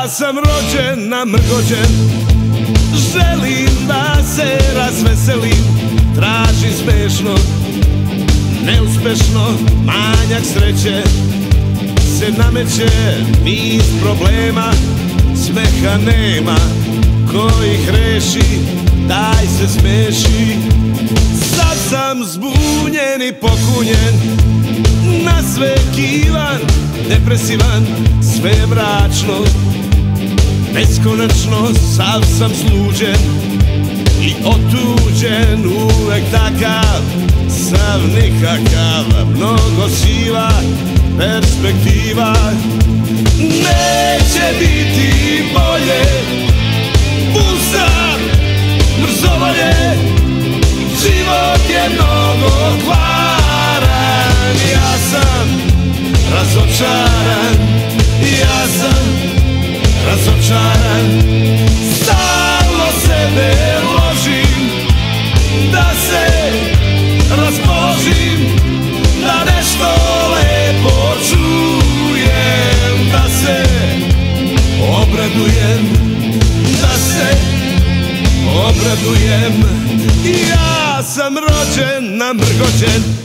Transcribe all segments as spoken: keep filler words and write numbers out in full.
Ja sam rođen namrgođen, želim da se razveselim. Tražim smešno, neuspešno, manjak sreće se nameće, niz problema, smeha nema, ko ih reši, daj se smeši. Sad sam zbunjen i pokunjen, na sve kivan, depresivan, sve je mračno, beskonačno, sav sam sluđen i otuđen, uvek takav, sav nikakav, mnogo siva perspektiva. Neće biti bolje, pun sam mrzovolje, život je mnogo kvaran. Ja sam razočaran, ja sam razočaran, stalno sebe ložim, da se raspoložim, da nešto lepo čujem, da se obradujem, da se obradujem. Ja sam rođen namrgođen.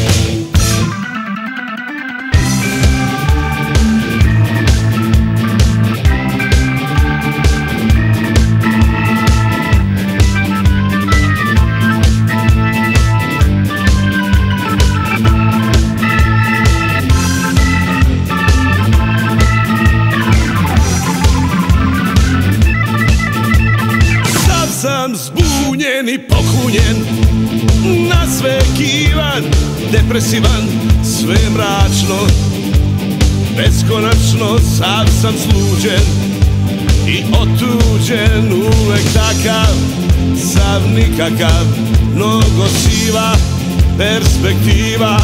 Sam zbunjen i pokunjen, na sve kivan, depresivan, sve mračno, beskonačno, sav sam sluđen i otuđen, uvek takav, sav nikakav, mnogo siva perspektiva.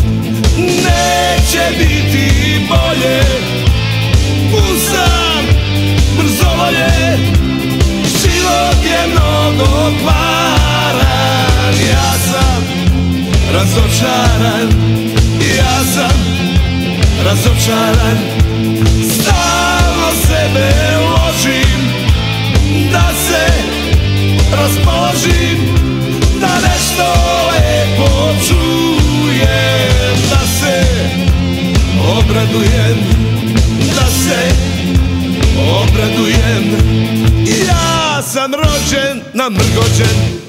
Neće biti bolje, pun sam mrzovolje, život je mnogo kvaran. Ja sam razočaran, ja sam razočaran, stalno sebe ložim, da se raspoložim, da nešto lepo čujem, da se obradujem, da se obradujem. Ja sam rođen namrgođen.